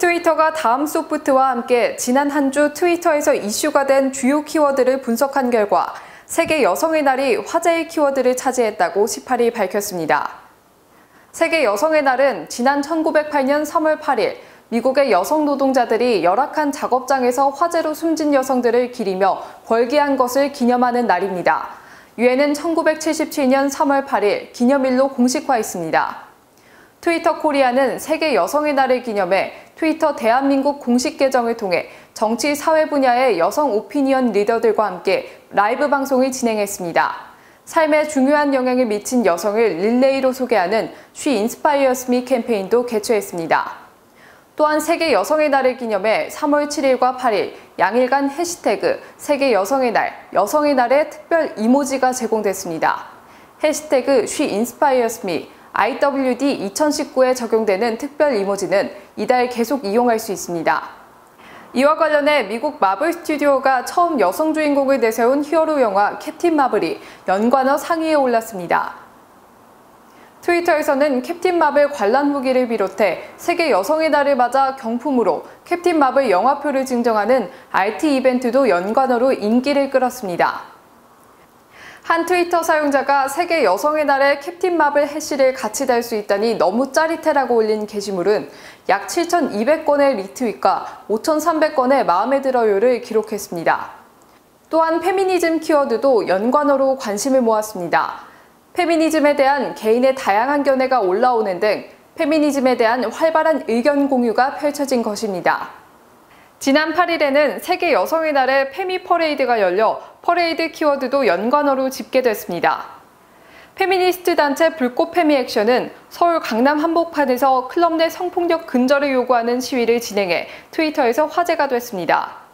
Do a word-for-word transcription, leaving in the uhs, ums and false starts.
트위터가 다음 소프트와 함께 지난 한 주 트위터에서 이슈가 된 주요 키워드를 분석한 결과 세계 여성의 날이 화제의 키워드를 차지했다고 십팔 일 밝혔습니다. 세계 여성의 날은 지난 천구백팔 년 삼월 팔 일 미국의 여성 노동자들이 열악한 작업장에서 화재로 숨진 여성들을 기리며 벌기한 것을 기념하는 날입니다. 유엔은 천구백칠십칠 년 삼월 팔 일 기념일로 공식화했습니다. 트위터 코리아는 세계 여성의 날을 기념해 트위터 대한민국 공식 계정을 통해 정치, 사회 분야의 여성 오피니언 리더들과 함께 라이브 방송을 진행했습니다. 삶에 중요한 영향을 미친 여성을 릴레이로 소개하는 She Inspires Me 캠페인도 개최했습니다. 또한 세계 여성의 날을 기념해 삼월 칠 일과 팔 일 양일간 해시태그 세계 여성의 날, 여성의 날의 특별 이모지가 제공됐습니다. 해시태그 She Inspires Me 아이더블유디 이천십구에 적용되는 특별 이모지는 이달 계속 이용할 수 있습니다. 이와 관련해 미국 마블 스튜디오가 처음 여성 주인공을 내세운 히어로 영화 캡틴 마블이 연관어 상위에 올랐습니다. 트위터에서는 캡틴 마블 관람 후기를 비롯해 세계 여성의 날을 맞아 경품으로 캡틴 마블 영화표를 증정하는 알티 이벤트도 연관어로 인기를 끌었습니다. 한 트위터 사용자가 세계 여성의 날에 캡틴 마블 해시를 같이 달 수 있다니 너무 짜릿해라고 올린 게시물은 약 칠천이백 건의 리트윗과 오천삼백 건의 마음에 들어요를 기록했습니다. 또한 페미니즘 키워드도 연관어로 관심을 모았습니다. 페미니즘에 대한 개인의 다양한 견해가 올라오는 등 페미니즘에 대한 활발한 의견 공유가 펼쳐진 것입니다. 지난 팔 일에는 세계 여성의 날에 페미 퍼레이드가 열려 퍼레이드 키워드도 연관어로 집계됐습니다. 페미니스트 단체 불꽃 페미 액션은 서울 강남 한복판에서 클럽 내 성폭력 근절을 요구하는 시위를 진행해 트위터에서 화제가 됐습니다.